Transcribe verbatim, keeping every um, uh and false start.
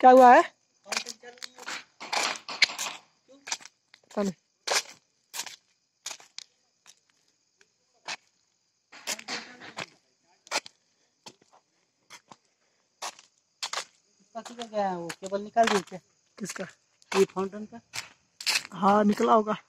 क्या हुआ है? पता नहीं। क्या है वो केबल निकाल दी क्या? किसका? ये फाउंटेन का। हाँ निकला होगा।